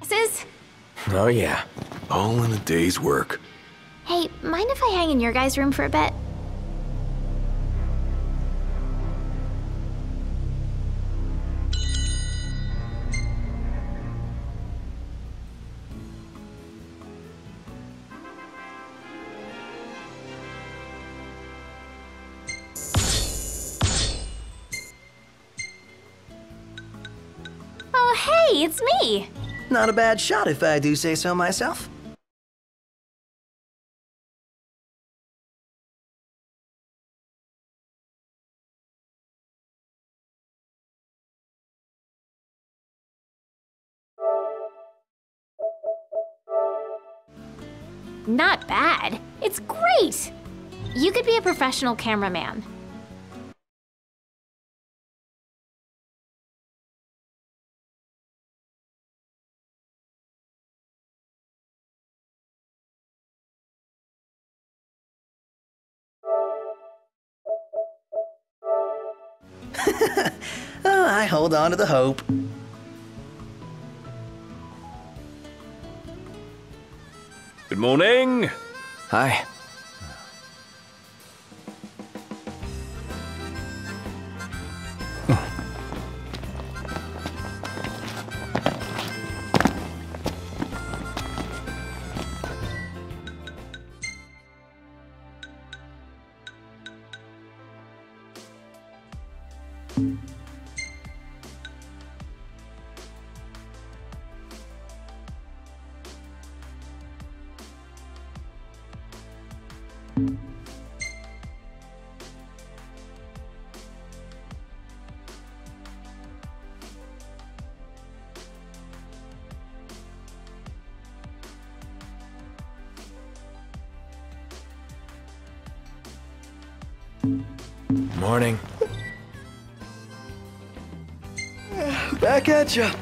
boxes? Oh yeah. All in a day's work. Hey, mind if I hang in your guys' room for a bit? Oh, hey, it's me! Not a bad shot if I do say so myself. Not bad. It's great! You could be a professional cameraman. Oh, I hold on to the hope. Good morning. Hi. Morning. Back at ya.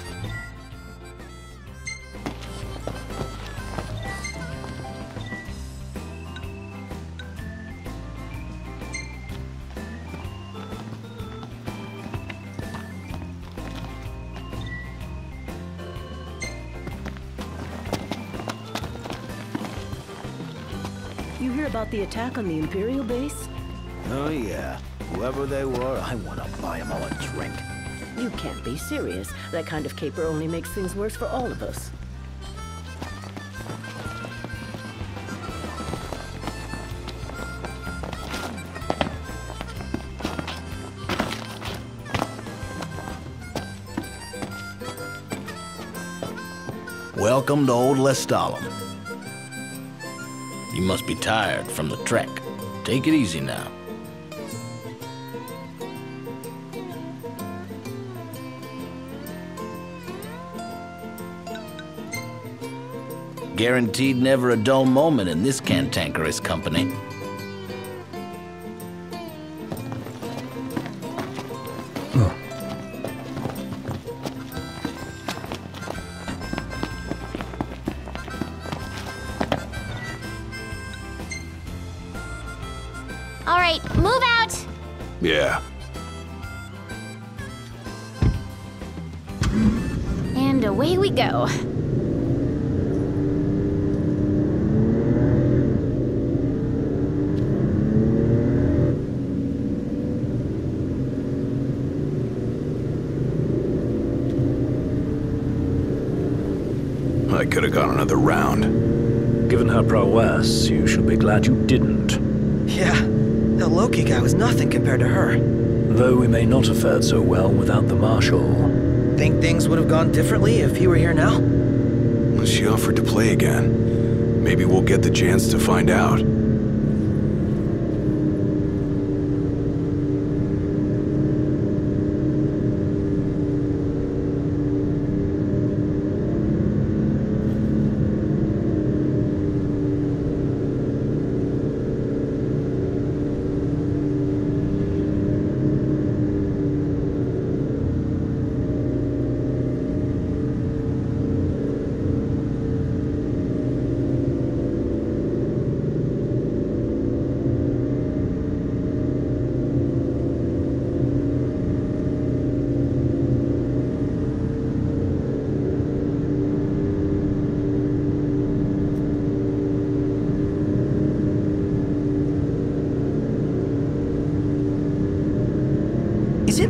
You hear about the attack on the Imperial base? Oh yeah. Whoever they were, I want to buy them all a drink. You can't be serious. That kind of caper only makes things worse for all of us. Welcome to Old Lestalem. You must be tired from the trek. Take it easy now. Guaranteed never a dull moment in this cantankerous company. All right, move out! Yeah. And away we go. I could have gone another round. Given her prowess, you should be glad you didn't. Yeah, the Loki guy was nothing compared to her. Though we may not have fared so well without the Marshal. Think things would have gone differently if he were here now? She offered to play again. Maybe we'll get the chance to find out.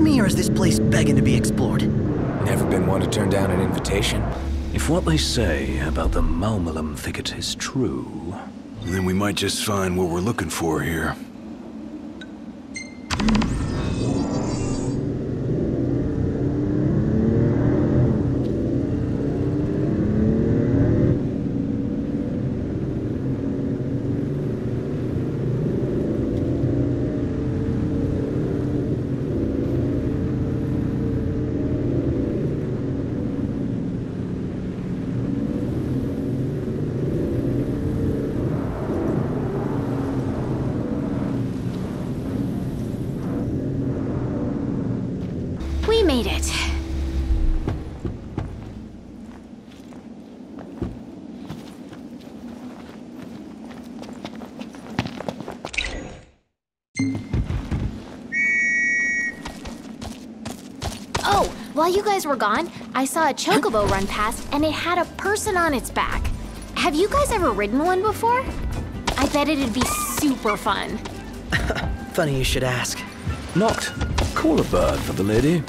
me, or is this place begging to be explored? Never been one to turn down an invitation. If what they say about the Malmalum thicket is true... Then we might just find what we're looking for here. We made it. Oh, while you guys were gone, I saw a chocobo run past and it had a person on its back. Have you guys ever ridden one before? I bet it'd be super fun. Funny you should ask. Noct, call a bird for the lady.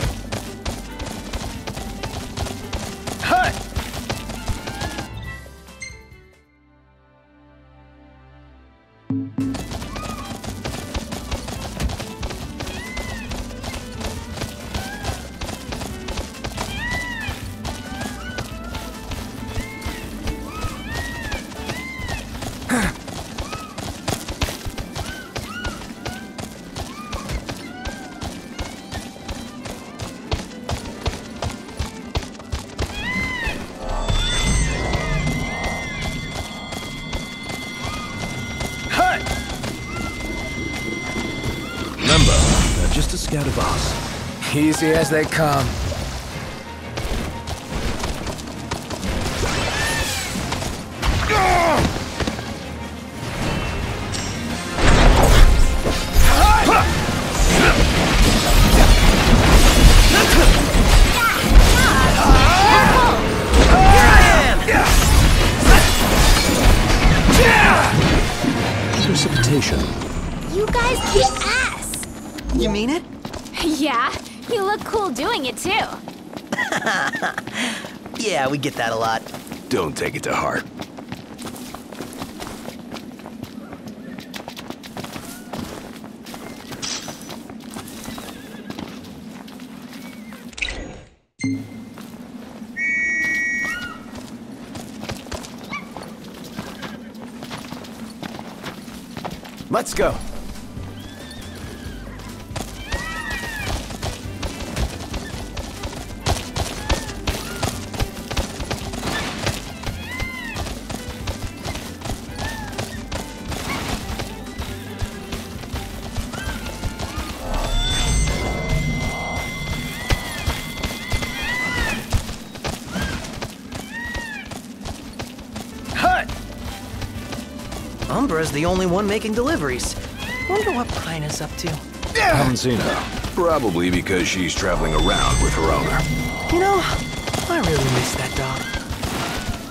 Remember, they're just as scared of us. Easy as they come. Precipitation. You guys kick ass! You mean it? Yeah, you look cool doing it too. Yeah, we get that a lot. Don't take it to heart. Let's go. Umbra's the only one making deliveries. Wonder what Pina's up to. Haven't seen her. Probably because she's traveling around with her owner. You know, I really miss that dog.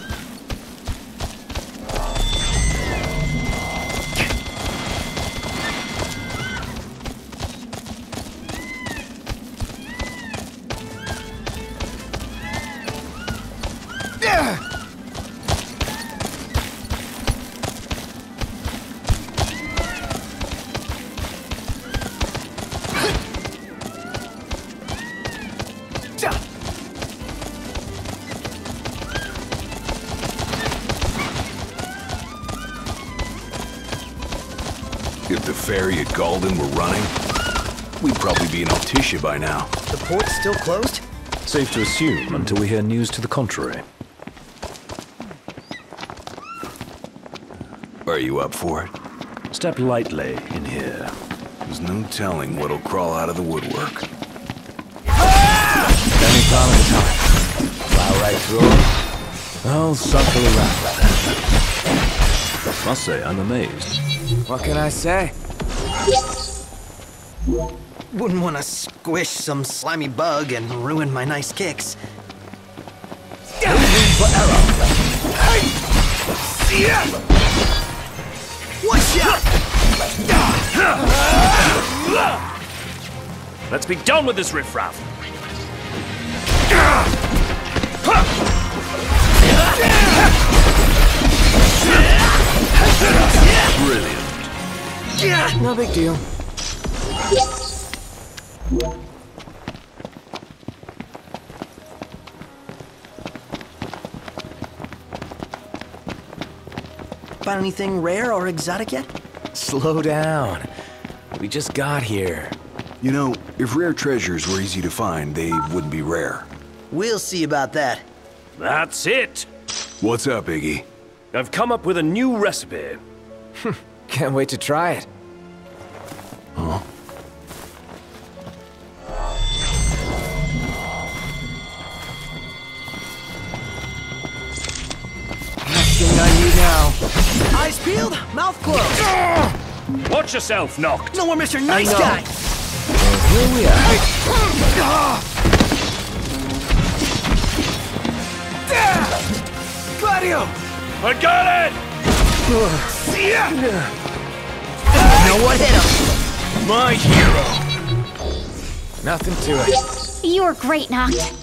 If the ferry at Galden were running, we'd probably be in Altissia by now. The port's still closed? Safe to assume until we hear news to the contrary. Are you up for it? Step lightly in here. There's no telling what'll crawl out of the woodwork. Any time at a time. Plow right through 'em. I'll suckle around. Must say, I'm amazed. What can I say? Wouldn't want to squish some slimy bug and ruin my nice kicks. No room for error. One shot! Let's be done with this riffraff. Brilliant. No big deal. Found anything rare or exotic yet? Slow down. We just got here. You know, if rare treasures were easy to find, they wouldn't be rare. We'll see about that. That's it. What's up, Iggy? I've come up with a new recipe. Can't wait to try it. Huh? Next thing I need now. Eyes peeled, mouth closed. Watch yourself, Noct. No more Mr. Nice Guy. Here we are. Gladio! I got it! Know what hit him? My hero. Nothing to it. You were great, Noct.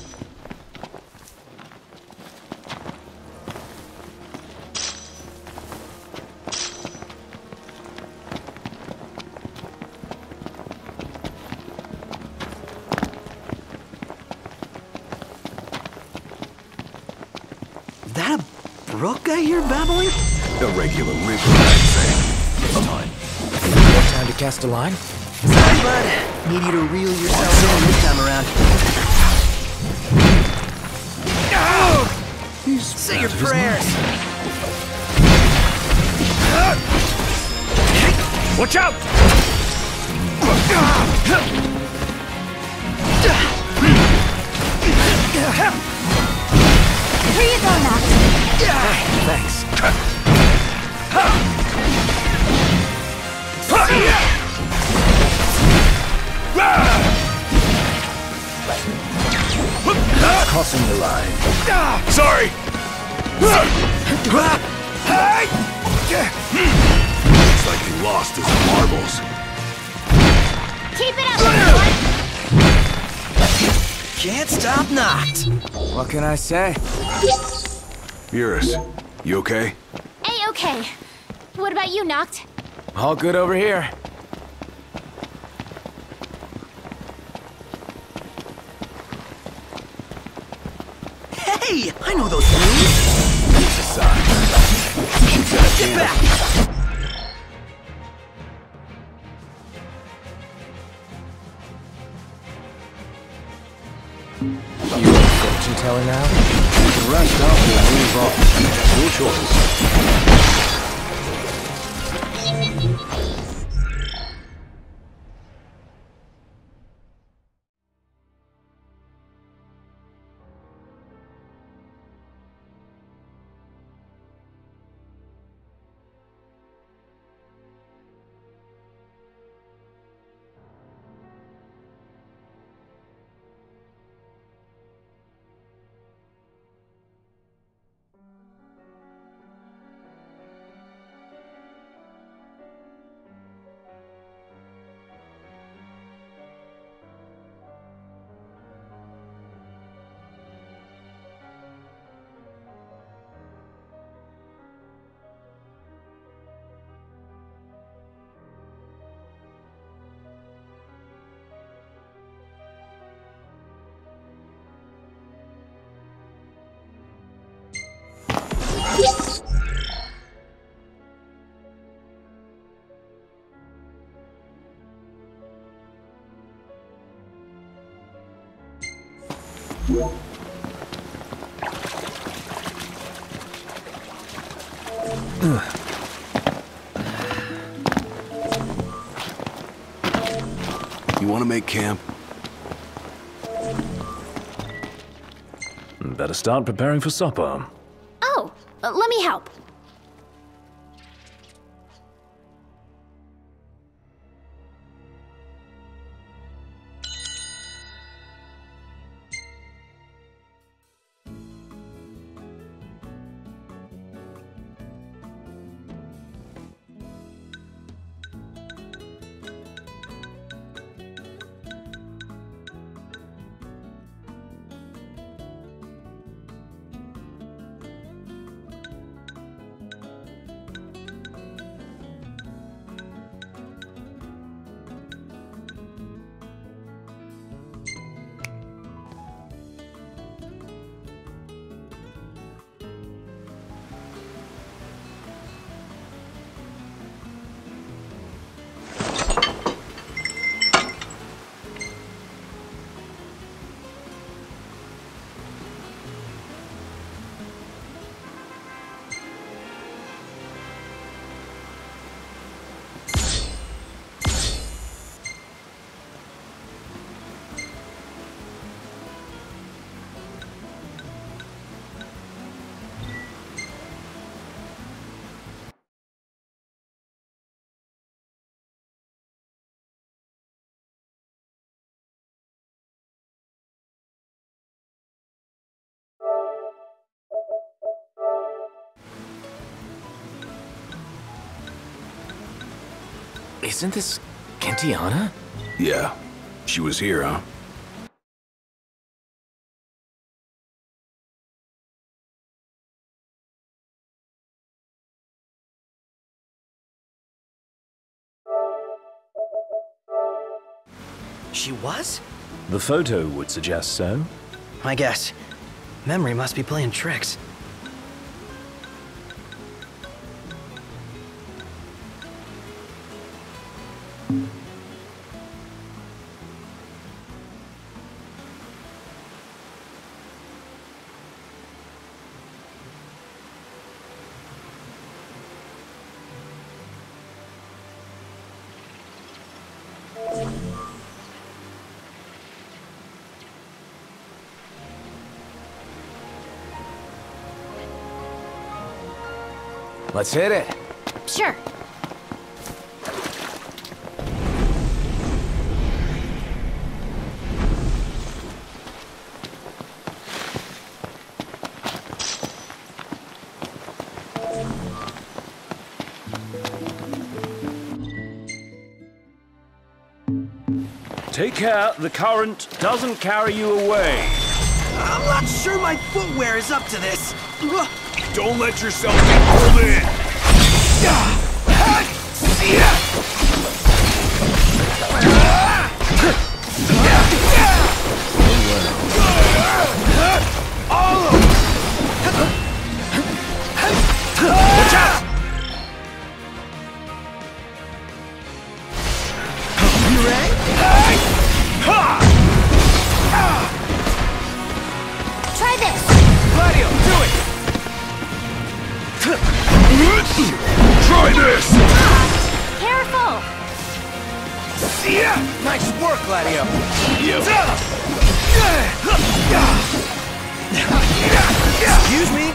Is that a brook I hear babbling? A regular river, I'd say. It's time. More time to cast a line? Sorry, bud. Need you to reel yourself in this time around. Say your prayers. Watch out! Here you go, Noct. Thanks. Crossing the line. Sorry! Looks like he lost his marbles. Keep it up, everyone. Can't stop Noct. What can I say? Eurus, you okay? A-okay. What about you, Noct? All good over here. Hey, I know those moves. It's a sign. Get back. You a fortune teller now? You can rest up or move on. Your choice. You want to make camp? Better start preparing for supper. Oh, let me help. Isn't this Gentiana? Yeah. She was here, huh? She was? The photo would suggest so. I guess. Memory must be playing tricks. Let's hit it. Sure. Take care the current doesn't carry you away. I'm not sure my footwear is up to this. Don't let yourself get pulled in. Watch out! You ready? Try this. Gladio, do it! Try this! Careful. Nice work, Gladio. Excuse me?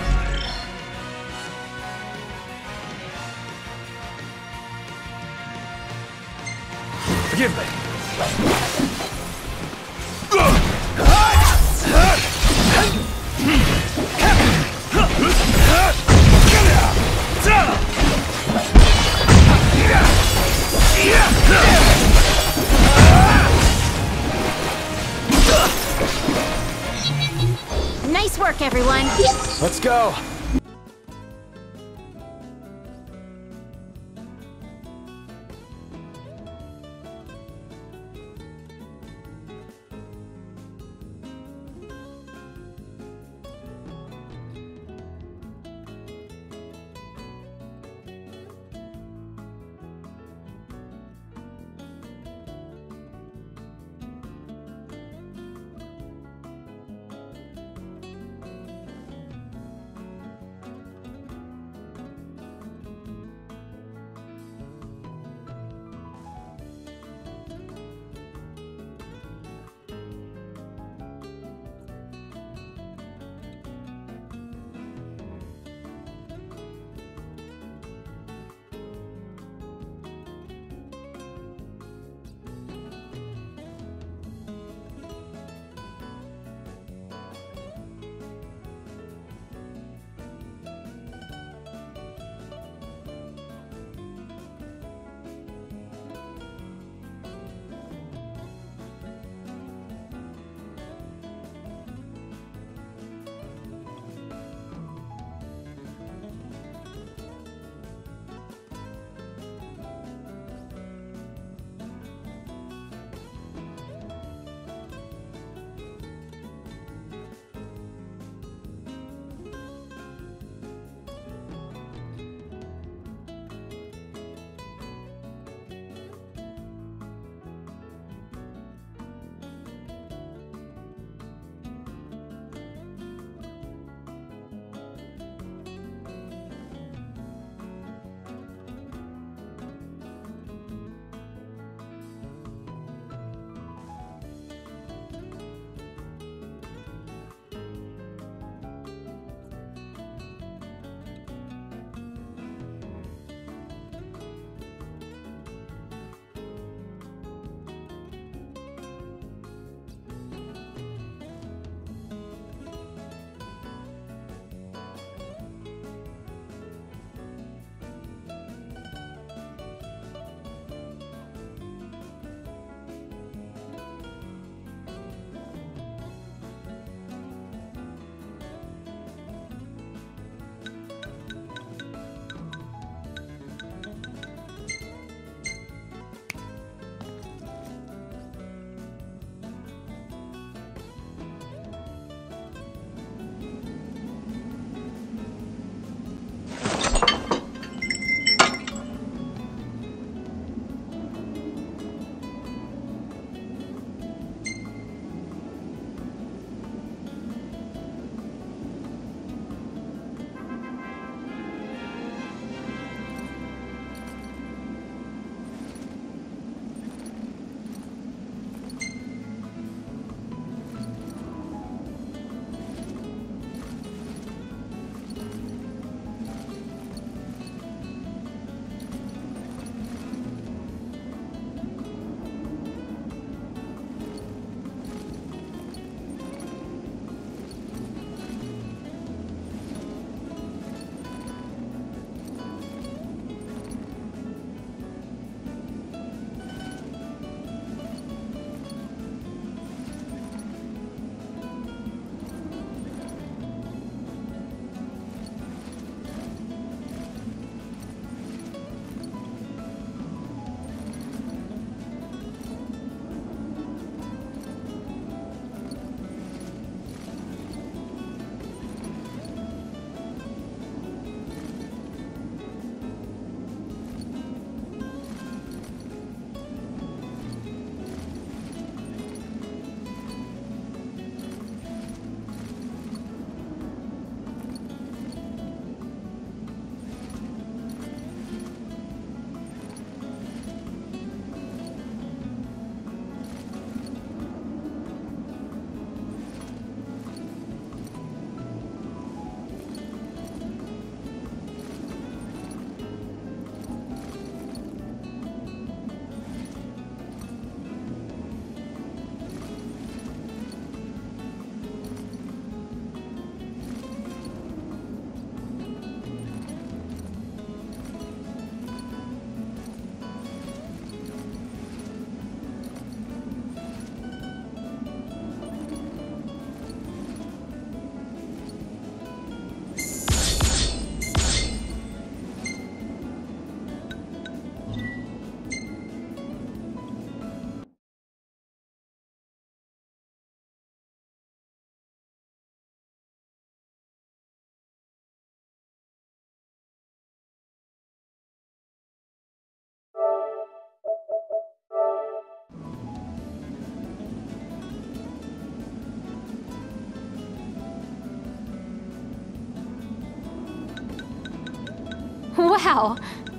Forgive me. Nice work, everyone. Let's go. Wow.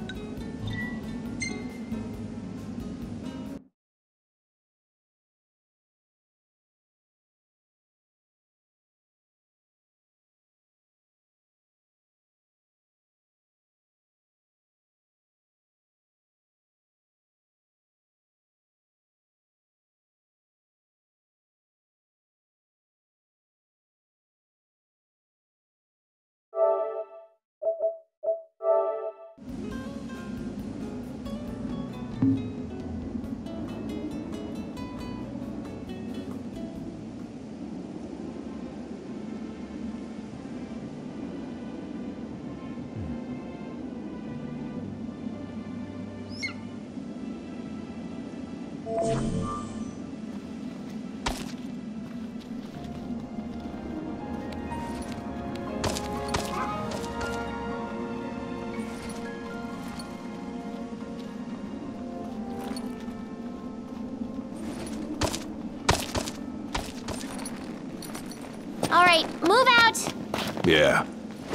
All right, move out. Yeah.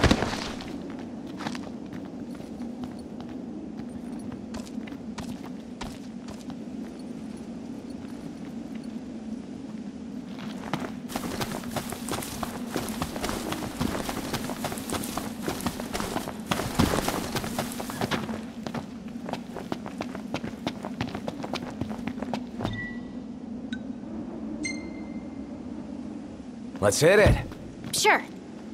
Let's hit it. Sure.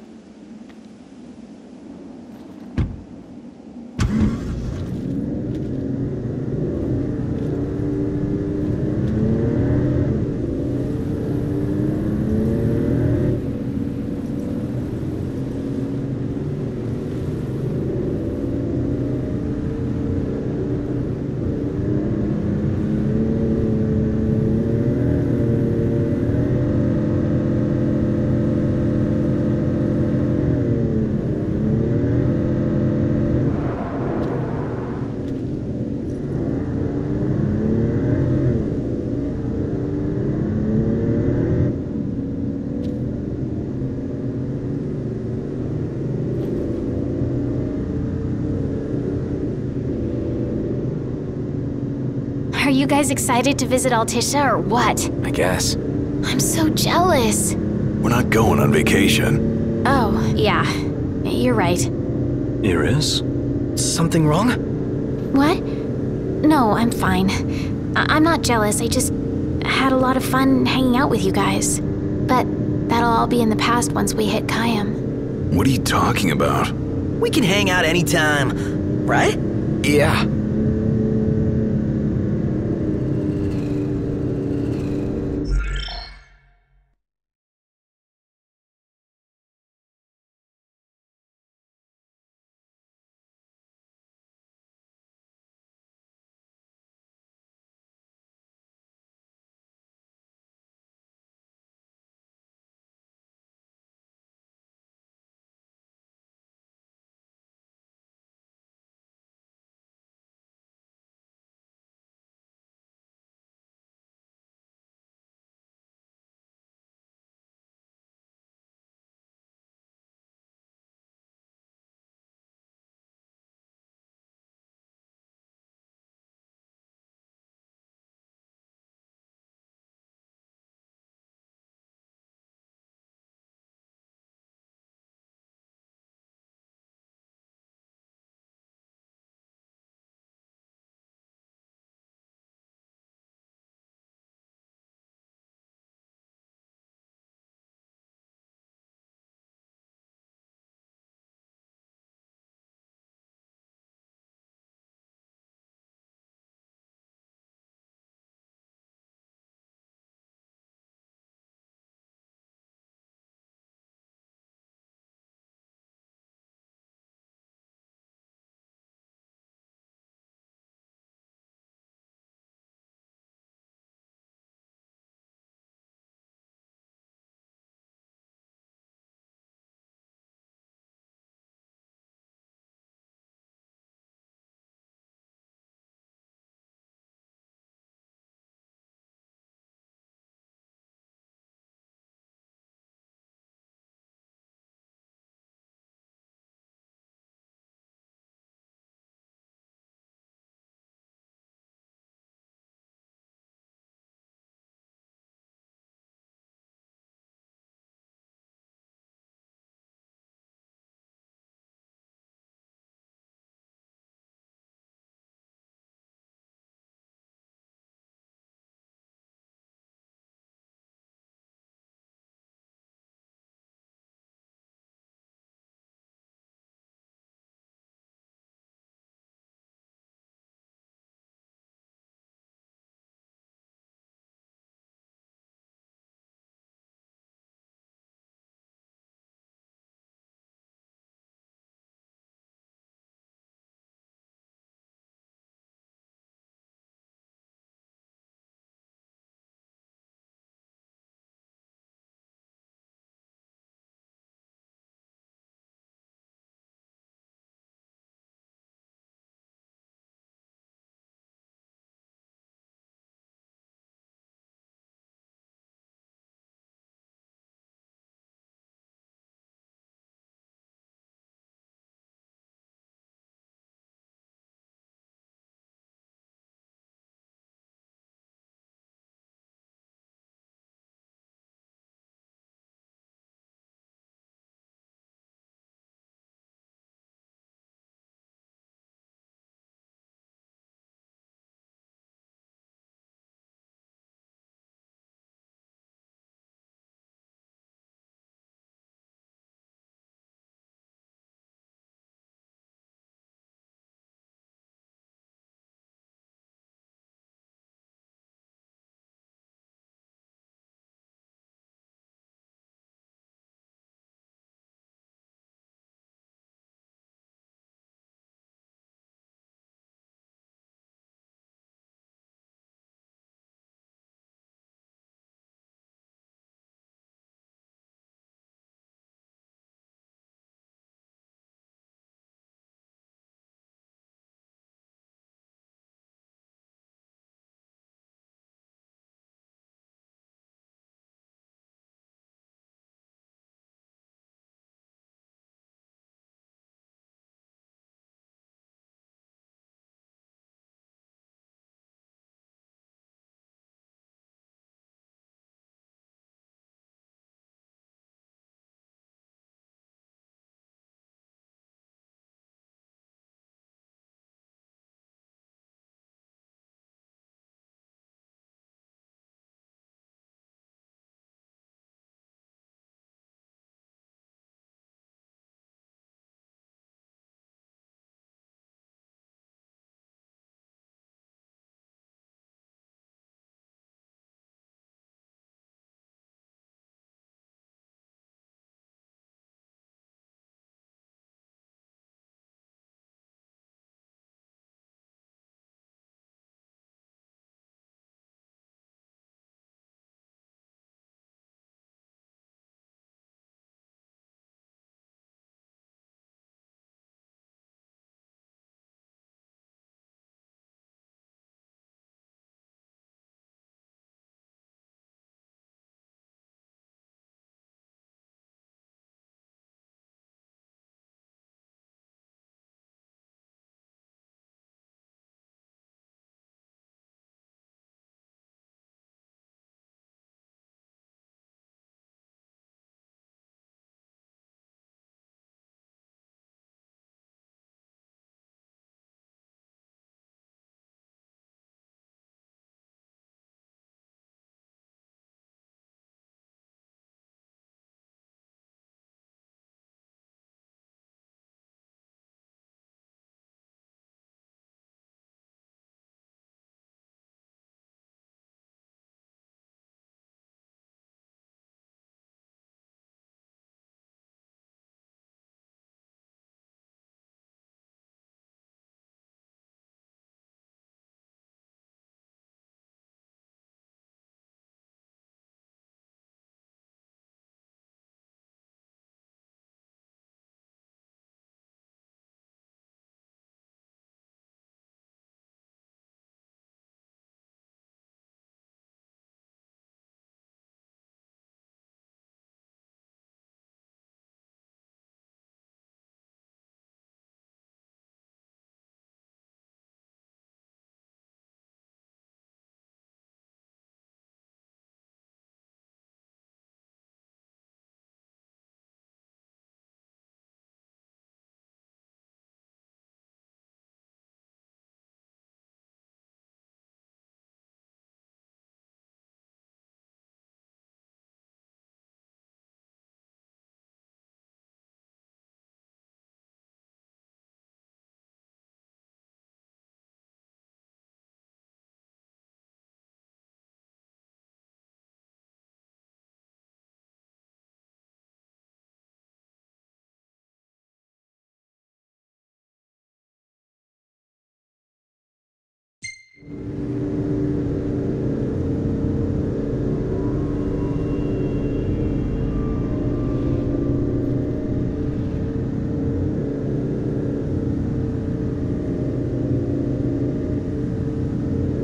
Are you guys excited to visit Altissia or what? I guess. I'm so jealous. We're not going on vacation. Oh, yeah. You're right. Iris? Something wrong? What? No, I'm fine. I'm not jealous. I just had a lot of fun hanging out with you guys. But that'll all be in the past once we hit Kayam. What are you talking about? We can hang out anytime, right? Yeah.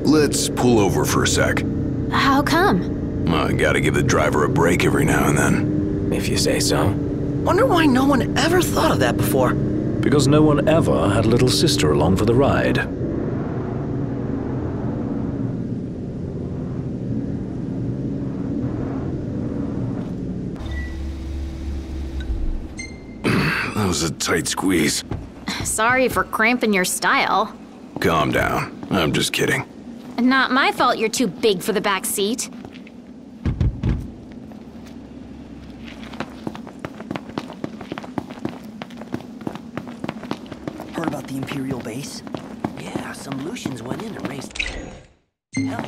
Let's pull over for a sec. How come? I gotta give the driver a break every now and then. If you say so. Wonder why no one ever thought of that before. Because no one ever had little sister along for the ride. That was a tight squeeze. Sorry for cramping your style. Calm down. I'm just kidding. Not my fault you're too big for the back seat. Heard about the Imperial base? Yeah, some Lucians went in and raised hell.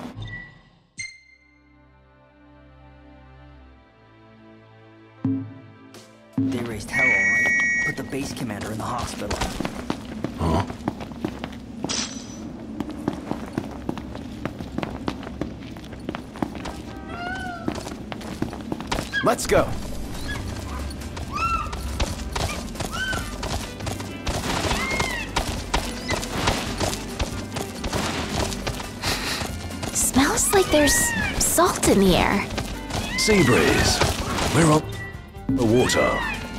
They raised hell, all right. Put the base commander in the hospital. Huh? Let's go. Smells like there's salt in the air. Sea breeze. We're on the water.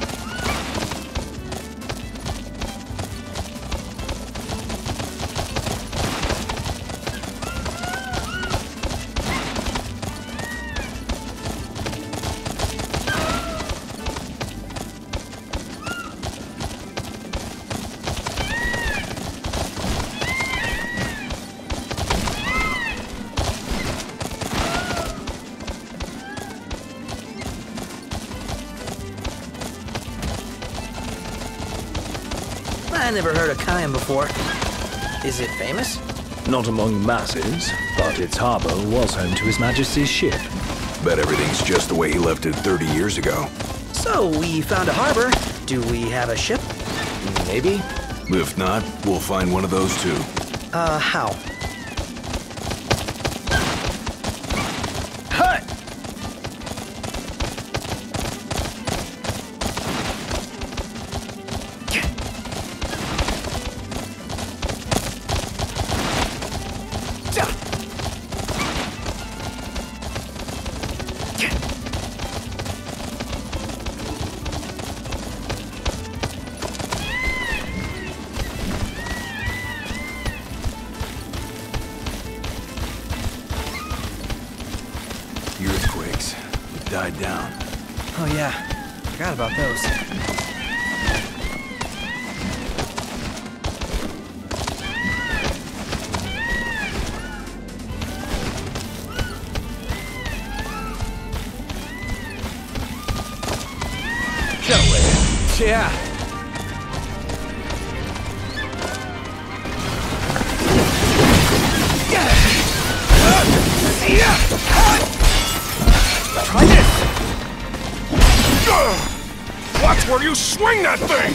I never heard of Kayam before. Is it famous? Not among masses, but its harbor was home to His Majesty's ship. Bet everything's just the way he left it 30 years ago. So, we found a harbor. Do we have a ship? Maybe? If not, we'll find one of those too. How? The earthquakes have died down. Oh yeah, forgot about those. Yeah. Try this! Watch where you swing that thing!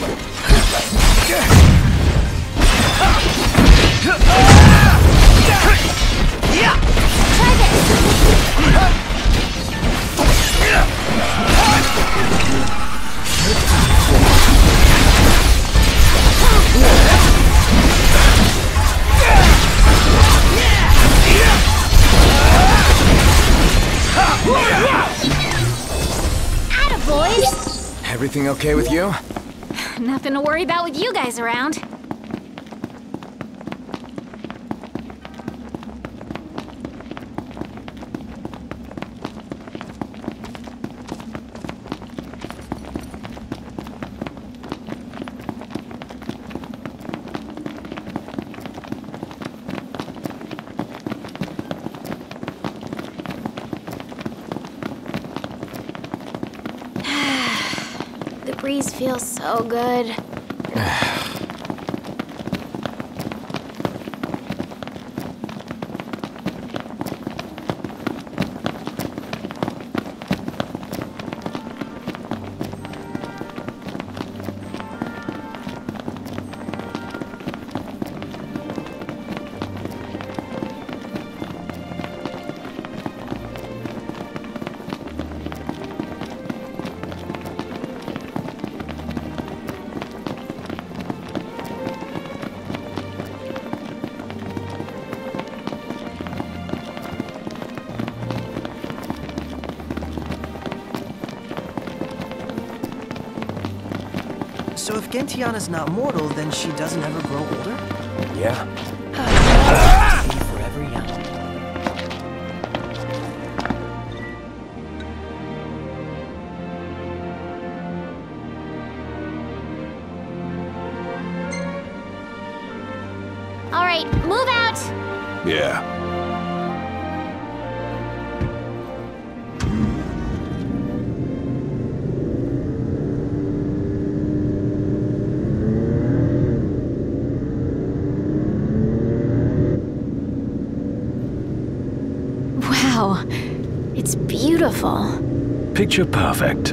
Attaboys! Everything okay with you? Nothing to worry about with you guys around. The breeze feels so good. if Gentiana's not mortal, then she doesn't ever grow older? Yeah. To be forever young. All right, move out! Yeah. Wow, it's beautiful. Picture perfect.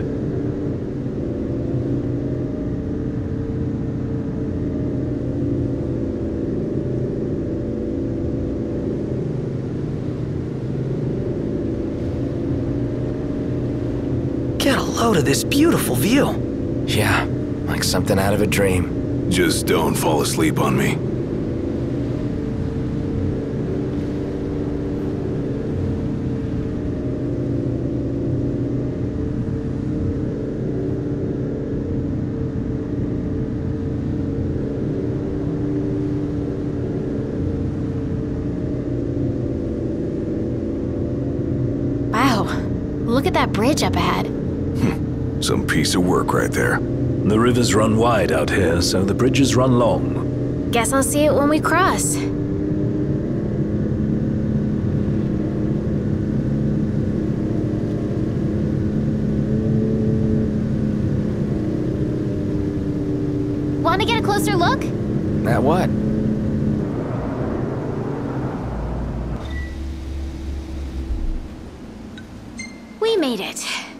Get a load of this beautiful view. Yeah, like something out of a dream. Just don't fall asleep on me. Wow, look at that bridge up ahead. Some piece of work right there. The rivers run wide out here, so the bridges run long. Guess I'll see it when we cross. Want to get a closer look? At what? We made it.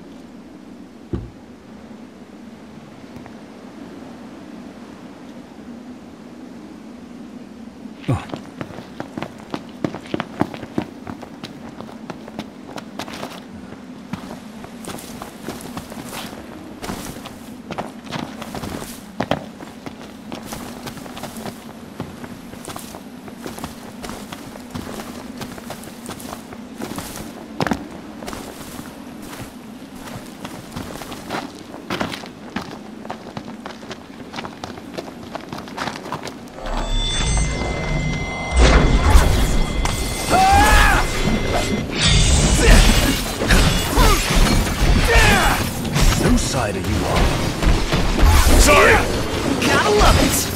Whose side are you on? Sorry! Gotta love it!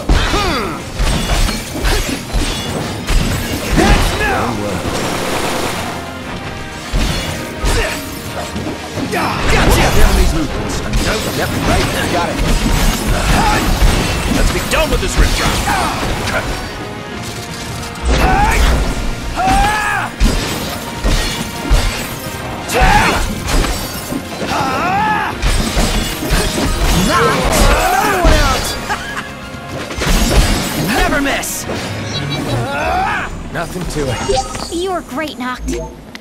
The enemy's movements and don't... Yep, right, got it. Let's be done with this ritual! Another one out! Never miss! Nothing to it. You were great, Noct.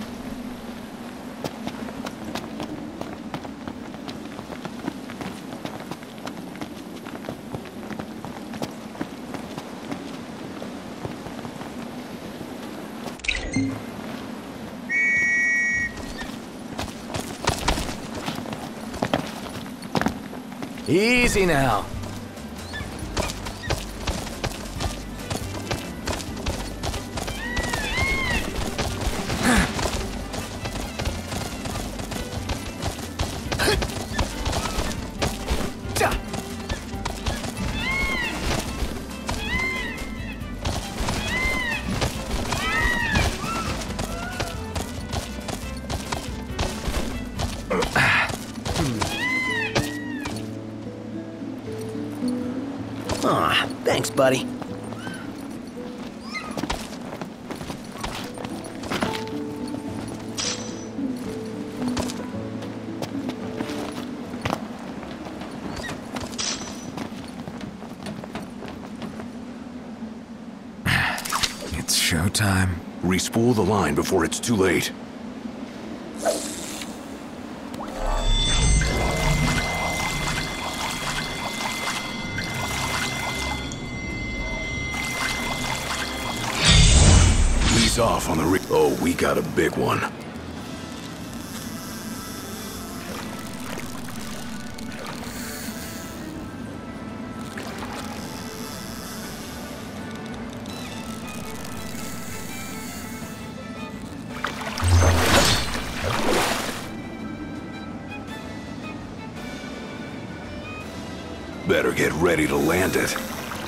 Easy now. Aw, thanks, buddy. It's showtime. Respool the line before it's too late. Ease off on the Oh, we got a big one. Better get ready to land it.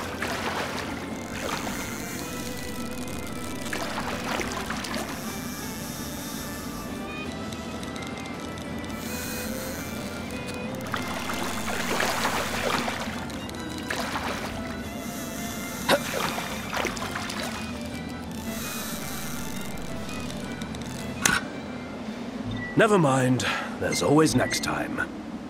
Never mind. There's always next time.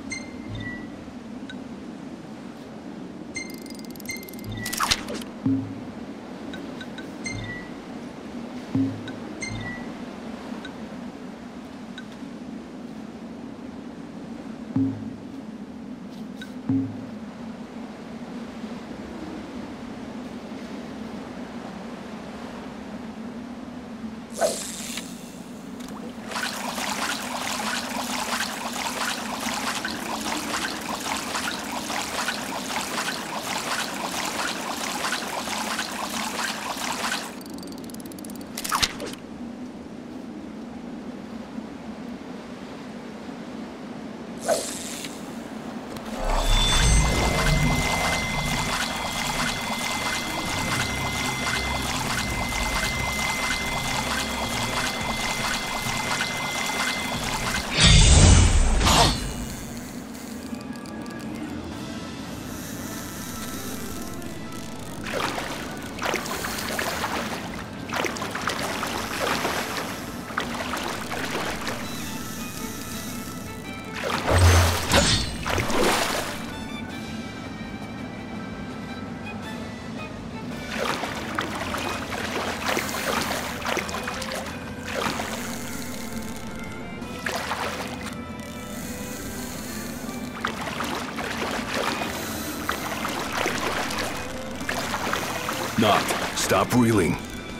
Knocked. Stop reeling.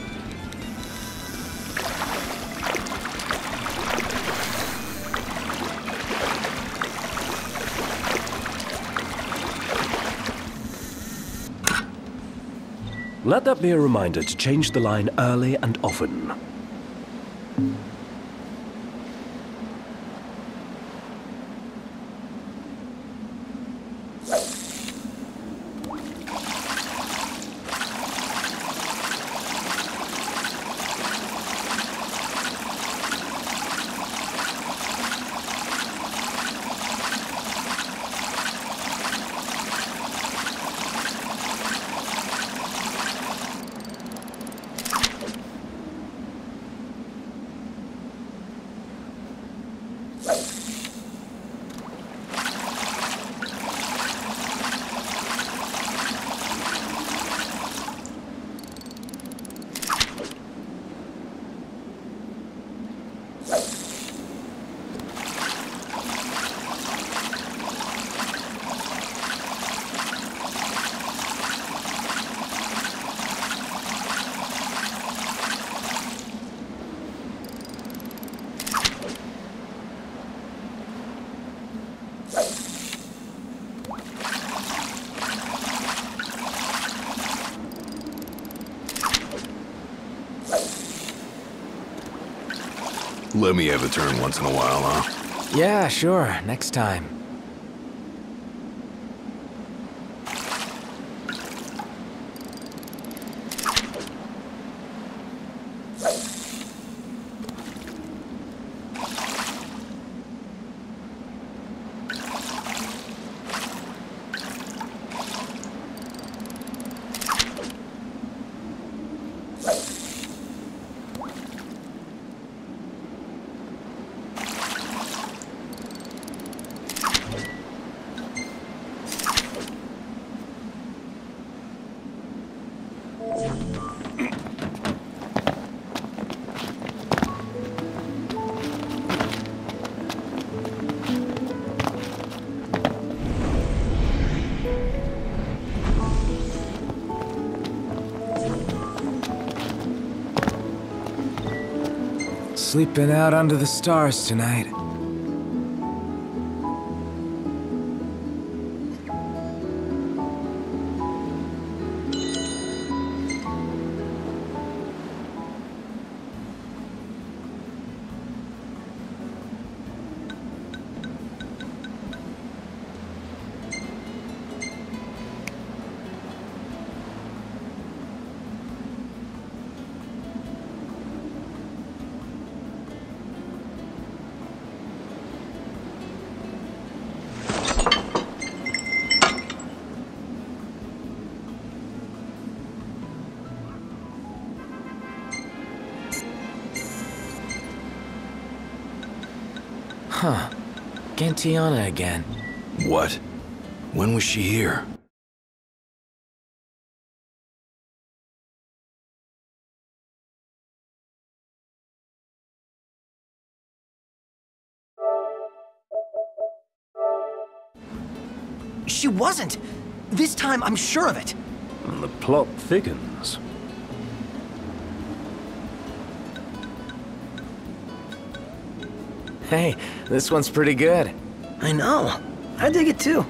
Let that be a reminder to change the line early and often. Let me have a turn once in a while, huh? Yeah, sure. Next time. Sleeping out under the stars tonight. Huh. Gantiana again. What? When was she here? She wasn't! This time, I'm sure of it! And the plot thickens. Hey, this one's pretty good. I know. I dig it too.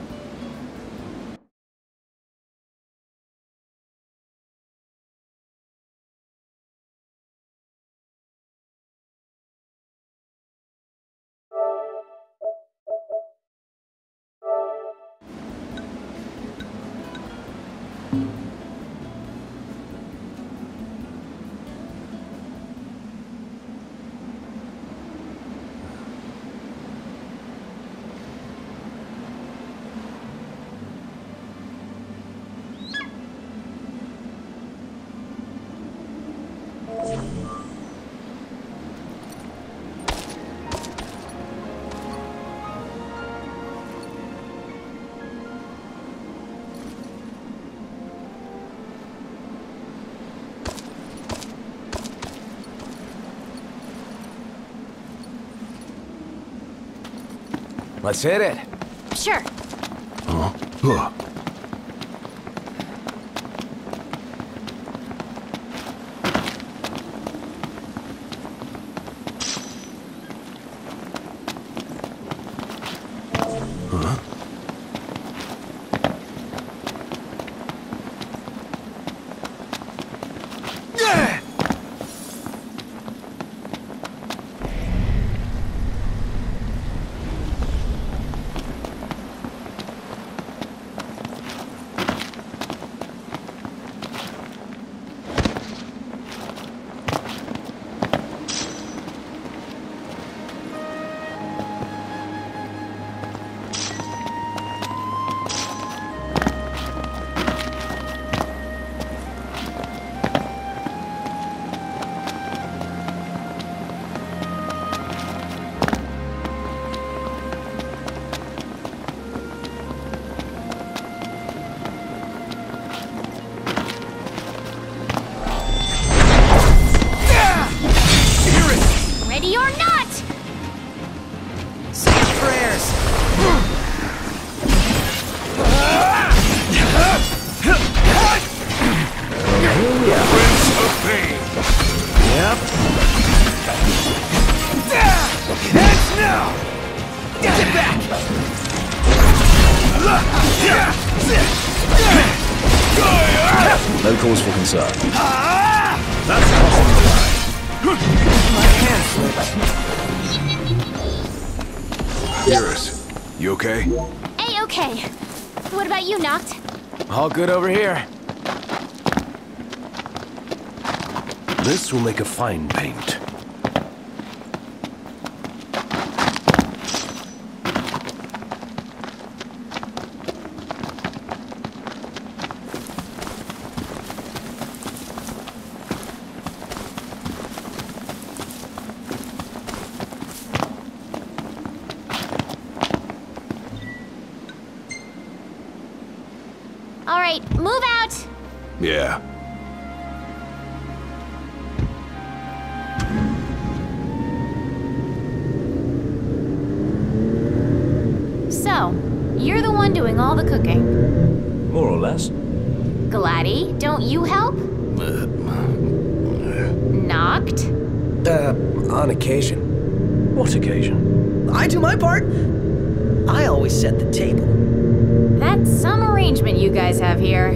Let's hit it. Sure. Huh? Ready or not! Say your prayers! Prince of Pain! Yep. Heads now! Get back! No cause for concern. That's possible. Iris, you okay? Hey, okay. What about you, Noct? All good over here. This will make a fine paint. All right, move out! Yeah. So, you're the one doing all the cooking. More or less. Gladdy, don't you help? Noct? On occasion. What occasion? I do my part. I always set the table. That's some arrangement you guys have here.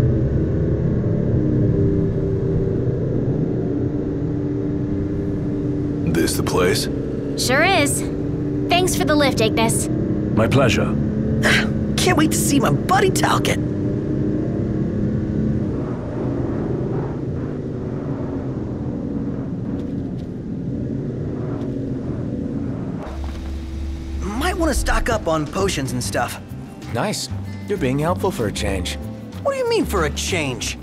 This the place? Sure is. Thanks for the lift, Ignis. My pleasure. Can't wait to see my buddy Talcott. Might want to stock up on potions and stuff. Nice. You're being helpful for a change. What do you mean for a change?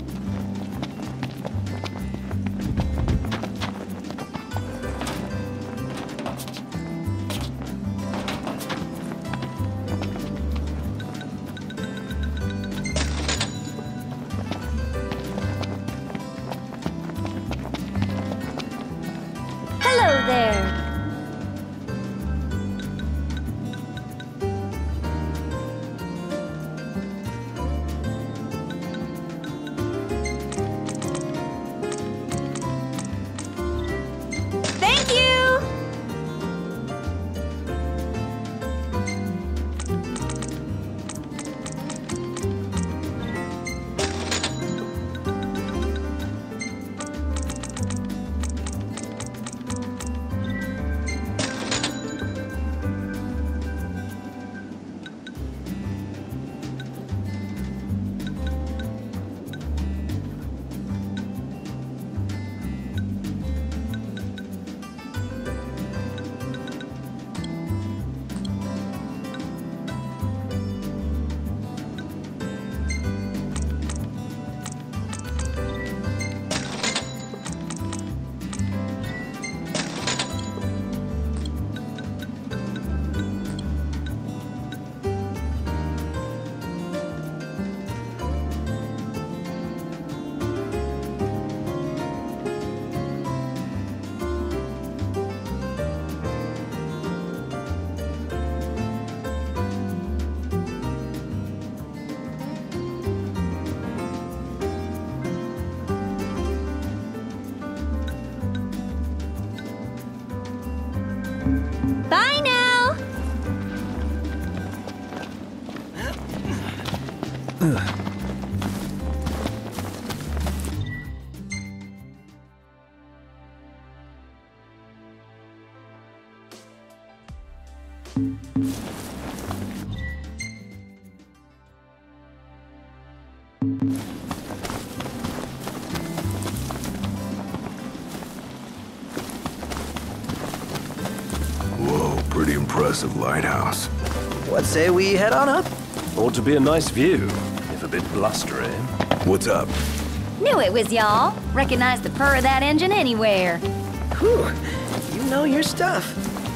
Whoa, pretty impressive lighthouse. What say we head on up? Ought to be a nice view, if a bit blustery. What's up? Knew it was y'all. Recognize the purr of that engine anywhere. Whew, you know your stuff.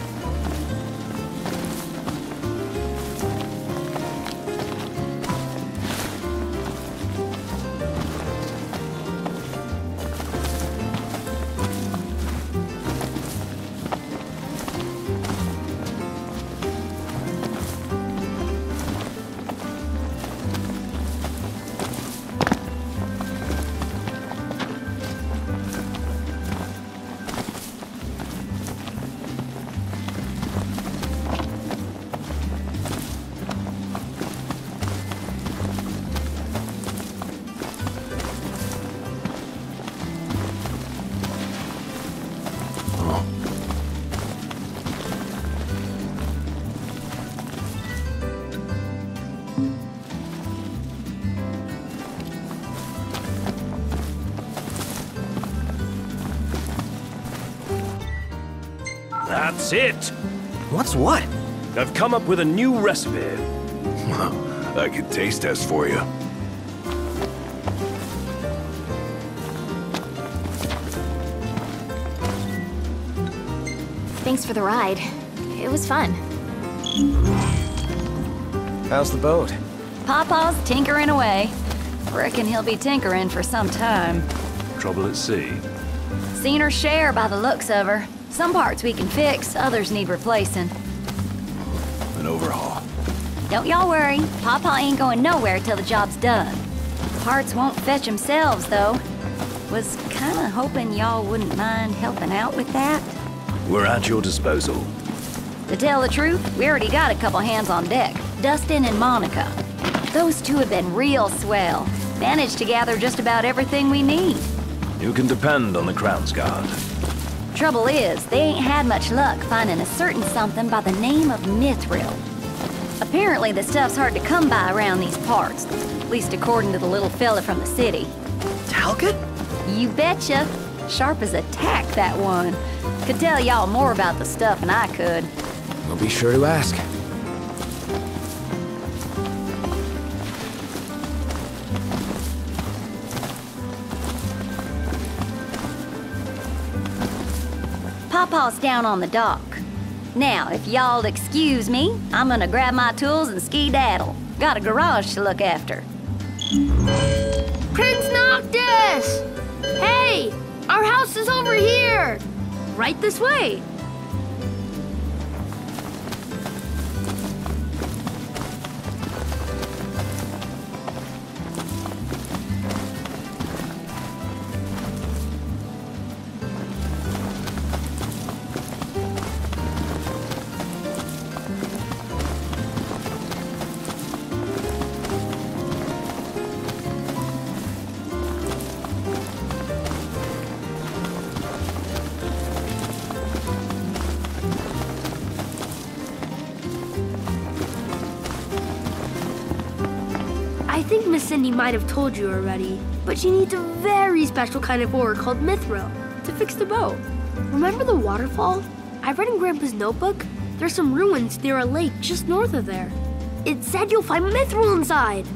That's it! What's what? I've come up with a new recipe. I could taste test for you. Thanks for the ride. It was fun. How's the boat? Pawpaw's tinkering away. Reckon he'll be tinkering for some time. Trouble at sea. Seen her share by the looks of her. Some parts we can fix, others need replacing. An overhaul. Don't y'all worry, Pawpaw ain't going nowhere till the job's done. Parts won't fetch themselves, though. Was kinda hoping y'all wouldn't mind helping out with that. We're at your disposal. To tell the truth, we already got a couple hands on deck. Dustin and Monica. Those two have been real swell. Managed to gather just about everything we need. You can depend on the Crown's Guard. Trouble is, they ain't had much luck finding a certain something by the name of Mithril. Apparently the stuff's hard to come by around these parts, at least according to the little fella from the city. Talcott? You betcha. Sharp as a tack, that one. Could tell y'all more about the stuff than I could. We'll be sure to ask. Pawpaw's down on the dock. Now, if y'all'll excuse me, I'm gonna grab my tools and skedaddle. Got a garage to look after. Prince Noctis! Hey! Our house is over here! Right this way. I think Miss Cindy might have told you already, but she needs a very special kind of ore called mithril to fix the boat. Remember the waterfall? I read in Grandpa's notebook, there's some ruins near a lake just north of there. It said you'll find mithril inside.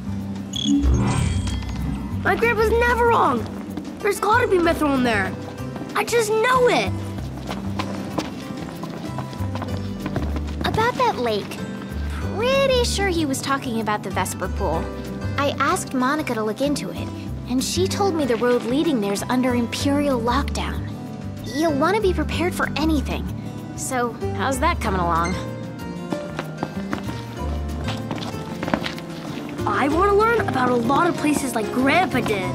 My grandpa's never wrong. There's gotta be mithril in there. I just know it. About that lake, pretty sure he was talking about the Vesper Pool. I asked Monica to look into it, and she told me the road leading there's under Imperial lockdown. You'll want to be prepared for anything. So, how's that coming along? I want to learn about a lot of places like Grandpa did.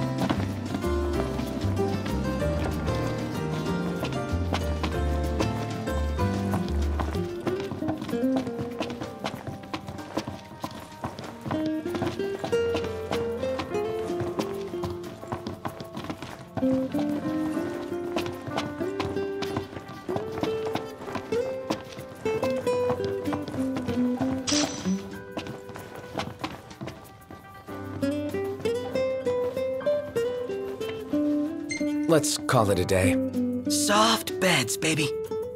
let's call it a day. Soft beds, baby.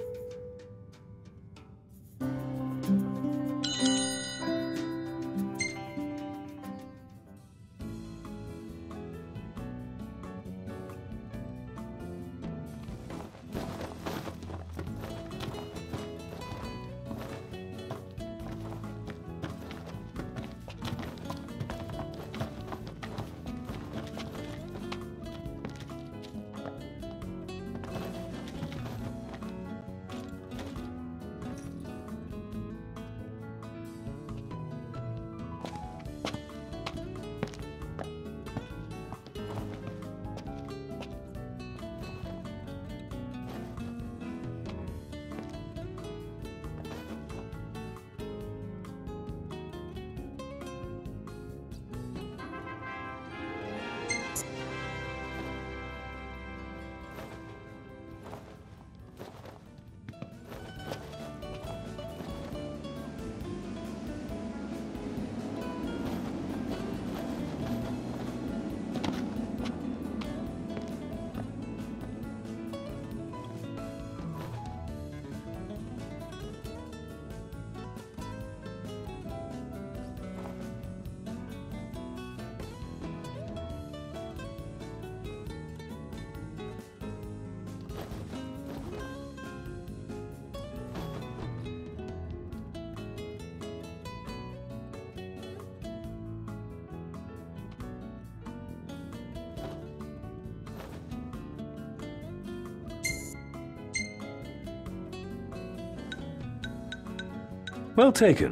Well taken.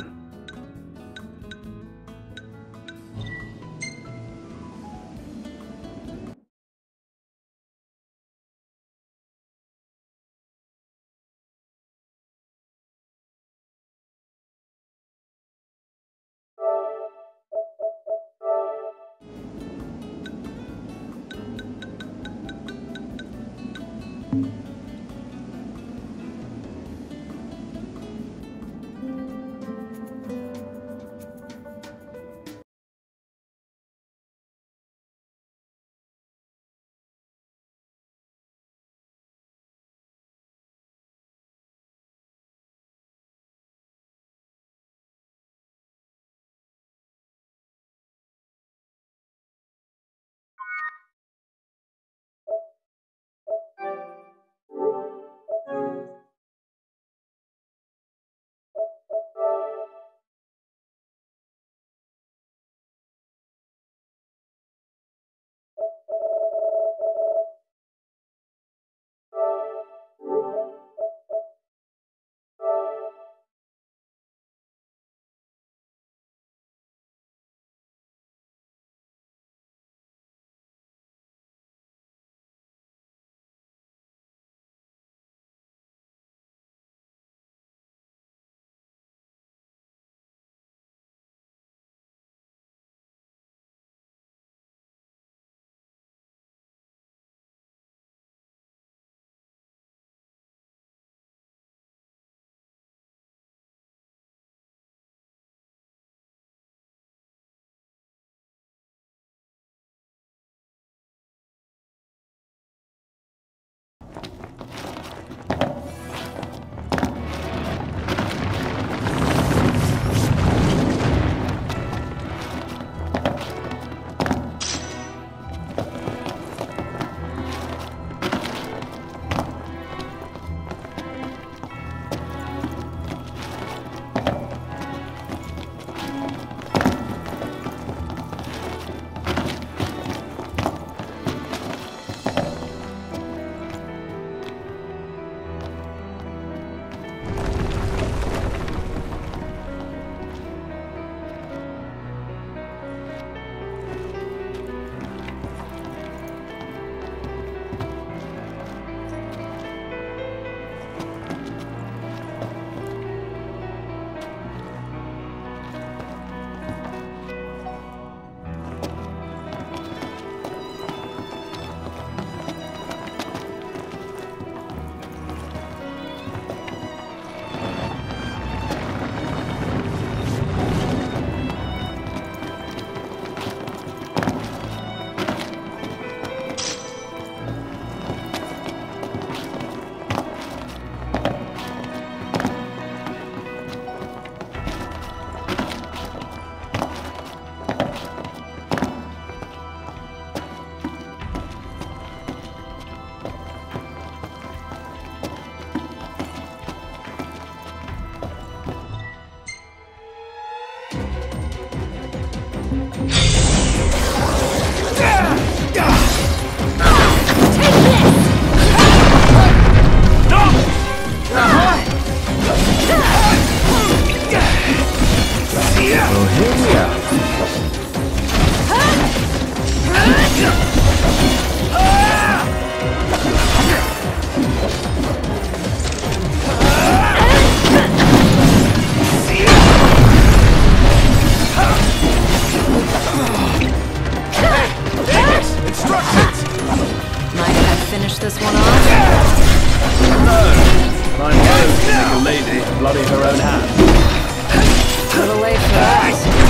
finish this one off? No! Blind road to make a lady bloody her own hand. A little late for that.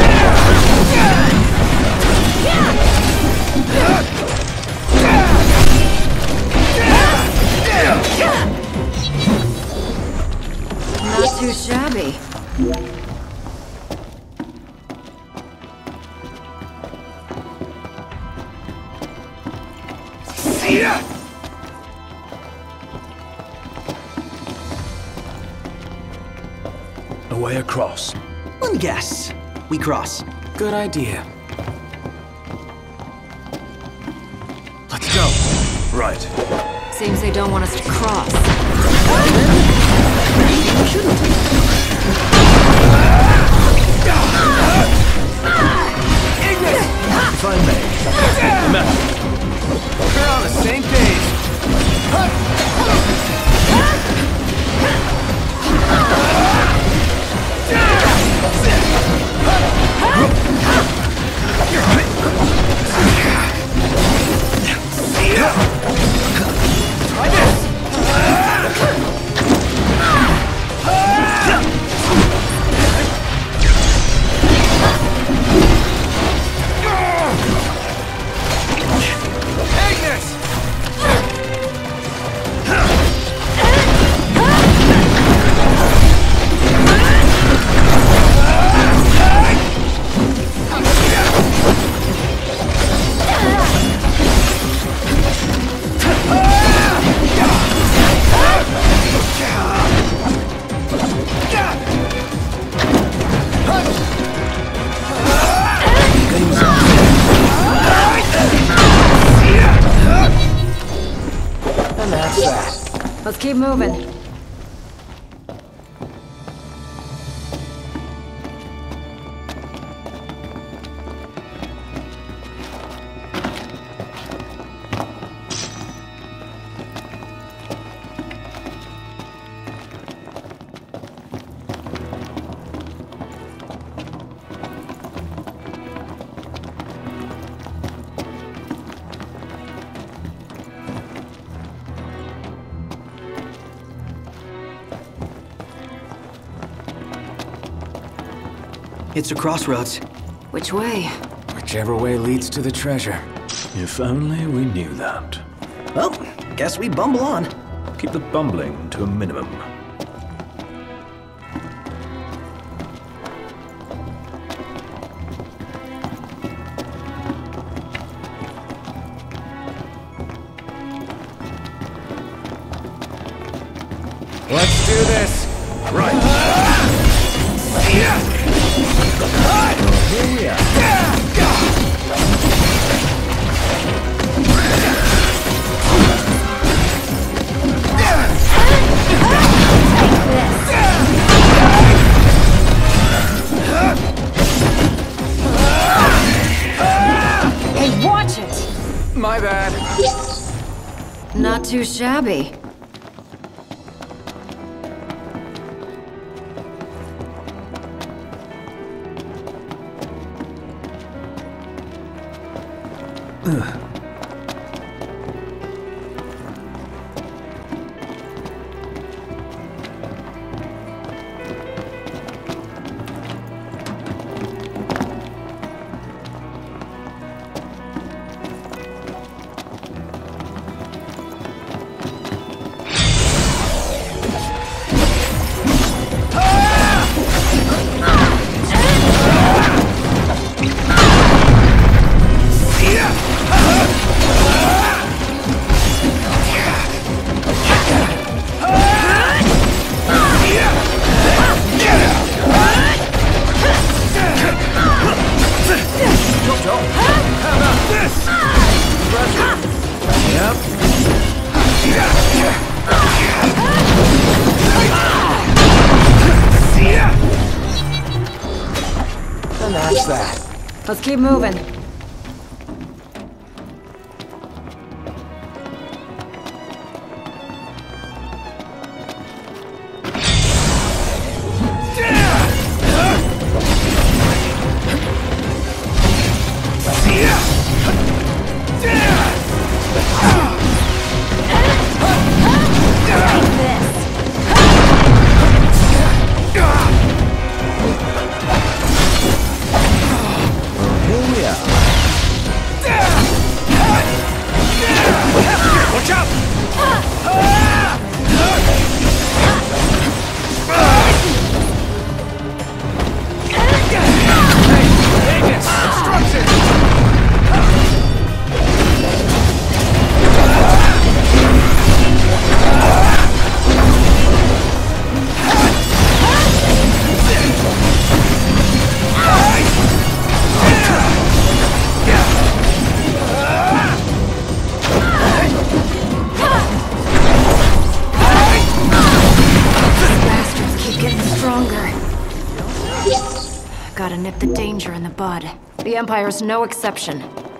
Not too shabby. A way across. One guess. We cross. Good idea. Let's go. Right. Seems they don't want us to cross. We shouldn't. If I may. Remember, We're on the same page. Try this. Let's keep moving. It's a crossroads. Which way? Whichever way leads to the treasure. if only we knew that. Well, guess we bumble on. Keep the bumbling to a minimum. Let's do this. Right. Here we are. Hey, watch it! My bad. Not too shabby. That's that. Let's keep moving. Gotta nip the danger in the bud. The Empire's no exception.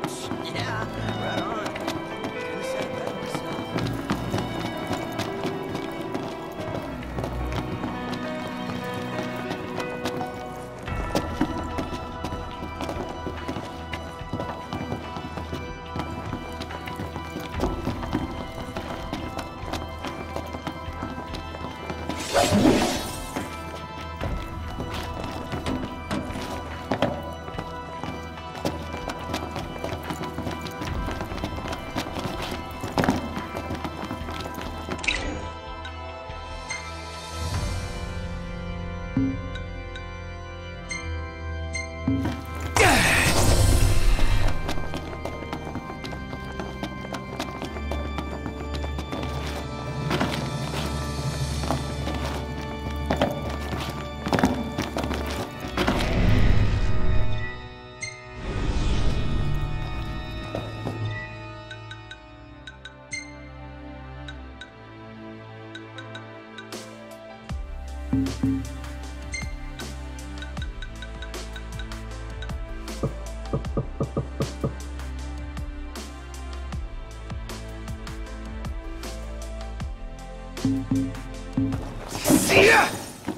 See ya!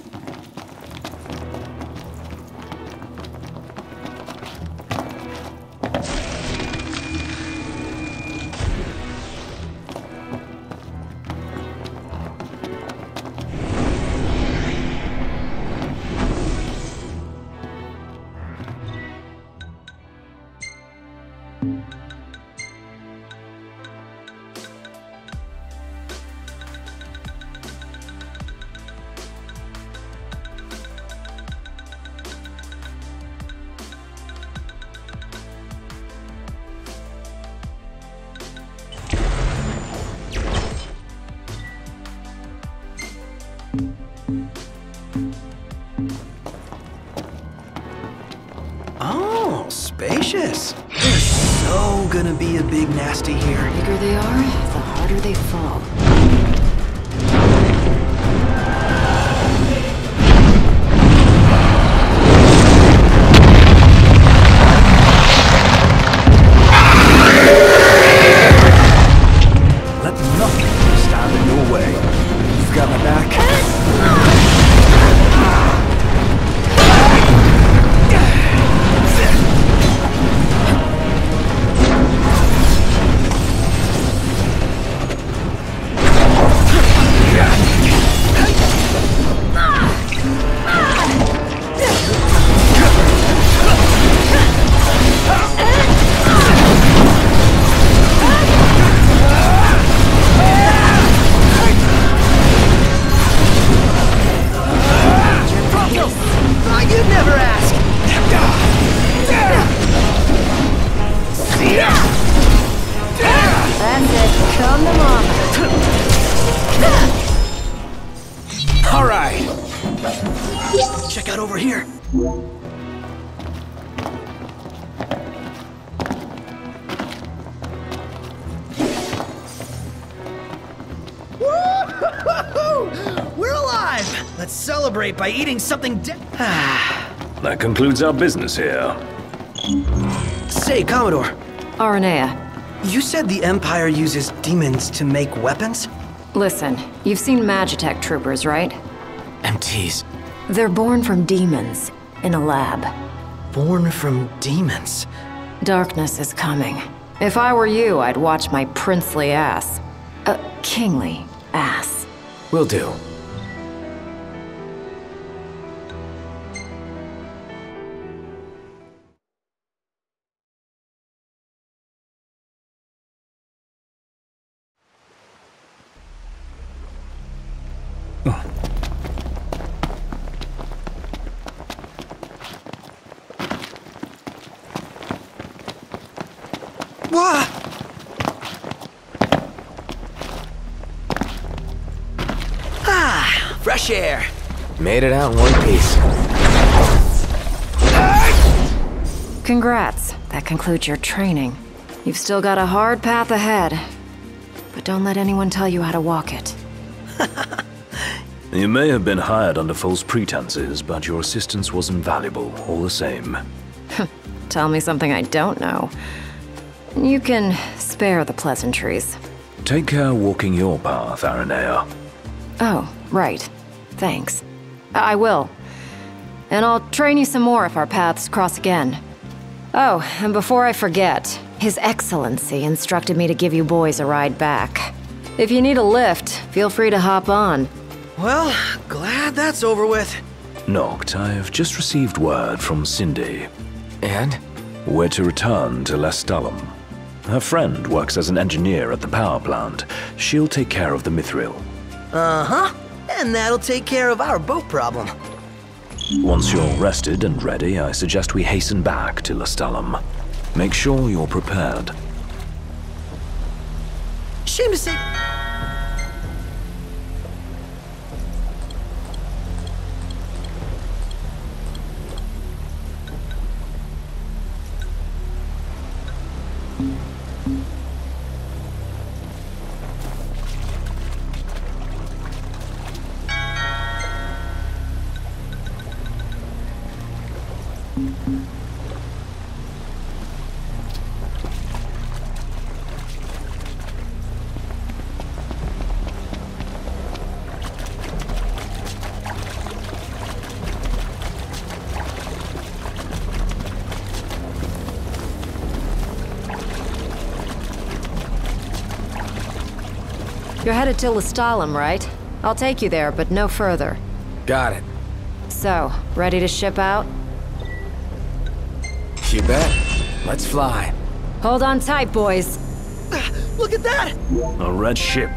Oh, spacious. There's so gonna be a big nasty here. The bigger they are, the harder they fall. Let nothing stand in your way. You've got my back. All right. Check out over here. Woo-hoo-hoo-hoo! We're alive! Let's celebrate by eating something That concludes our business here. Say, Commodore. Aranea. You said the Empire uses demons to make weapons? Listen, you've seen Magitech troopers, right? MTs. They're born from demons, in a lab. Born from demons? Darkness is coming. If I were you, I'd watch my princely ass. Kingly ass. Will do. Fresh air. Made it out in one piece. Congrats. That concludes your training. You've still got a hard path ahead. But don't let anyone tell you how to walk it. You may have been hired under false pretenses, but your assistance was invaluable, all the same. Tell me something I don't know. You can spare the pleasantries. Take care walking your path, Aranea. Oh, right. Thanks. I will. And I'll train you some more if our paths cross again. Oh, and before I forget, His Excellency instructed me to give you boys a ride back. If you need a lift, feel free to hop on. Well, glad that's over with. Noct, I have just received word from Cindy. And? We're to return to Lestallum. Her friend works as an engineer at the power plant. She'll take care of the Mithril. Uh-huh. And that'll take care of our boat problem. Once you're rested and ready, I suggest we hasten back to Lestallum. Make sure you're prepared. Shame to say... You're headed to Lestallum, right? I'll take you there, but no further. Got it. So, ready to ship out? You bet. Let's fly. Hold on tight, boys. Look at that! A red ship.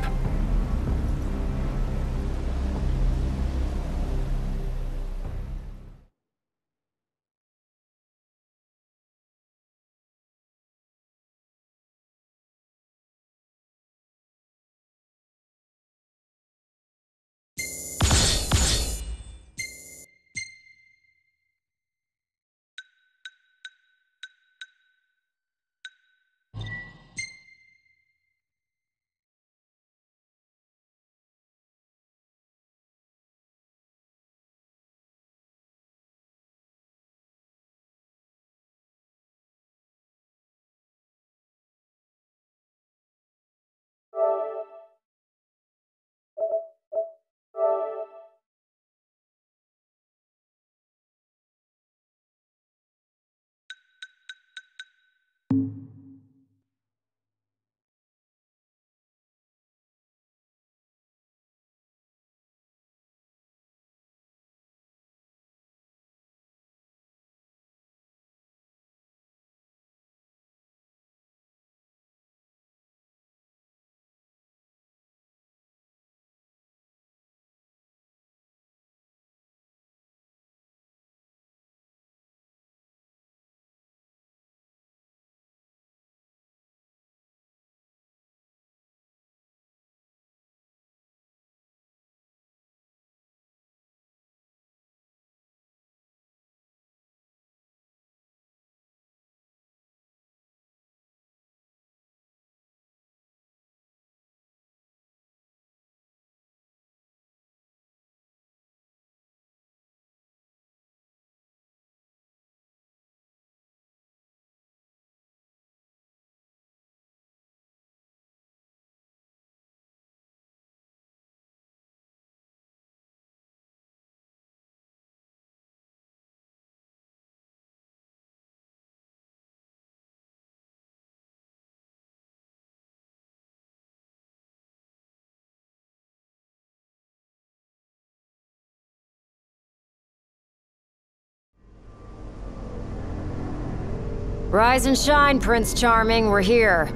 Rise and shine, Prince Charming. We're here.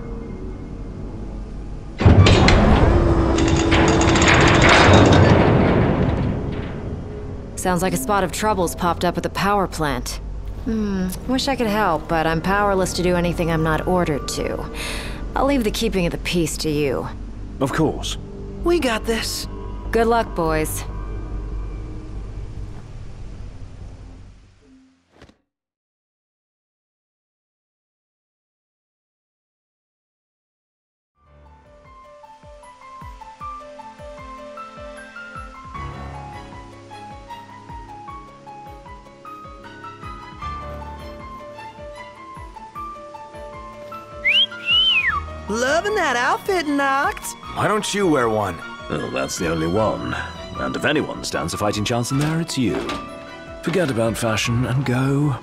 Sounds like a spot of trouble's popped up at the power plant. Wish I could help, but I'm powerless to do anything I'm not ordered to. I'll leave the keeping of the peace to you. Of course. We got this. Good luck, boys. Loving that outfit, Noct. Why don't you wear one? Well, that's the only one. And if anyone stands a fighting chance in there, it's you. Forget about fashion and go.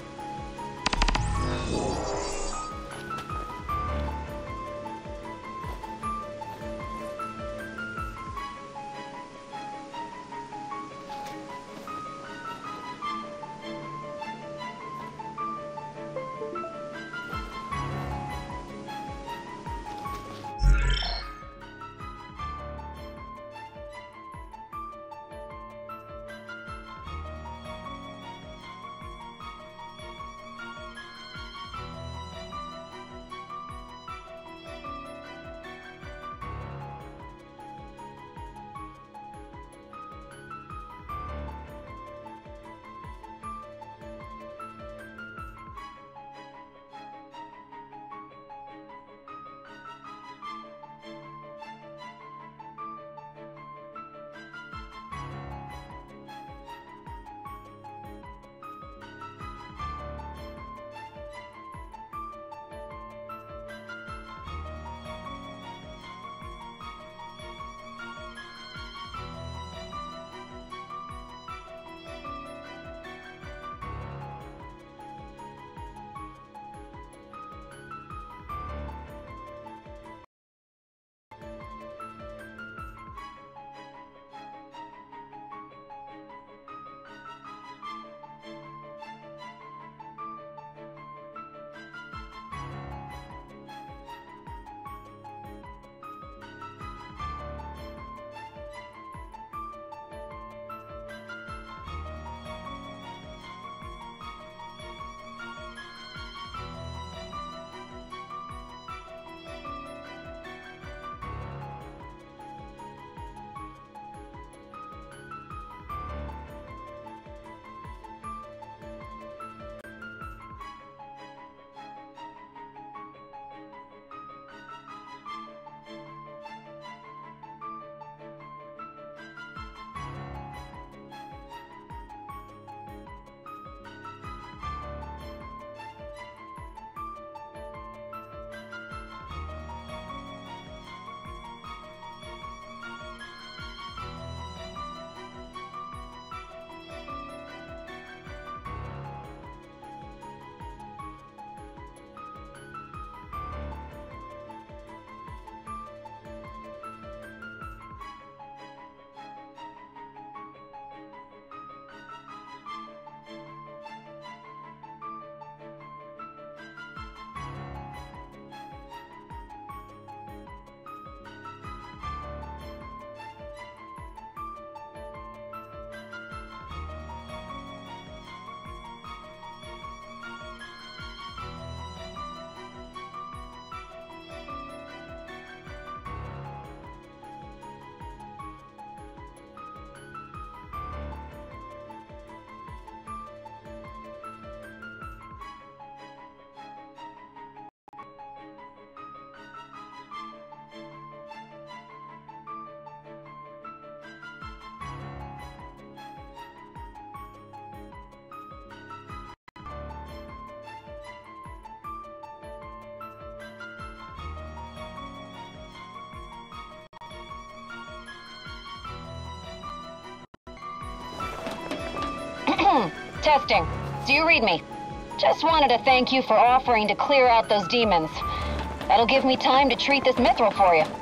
Testing. Do you read me? Just wanted to thank you for offering to clear out those demons. That'll give me time to treat this mithril for you.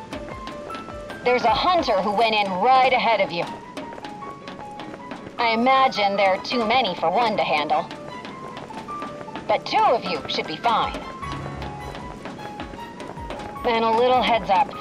There's a hunter who went in right ahead of you. I imagine there are too many for one to handle. But 2 of you should be fine. And a little heads up.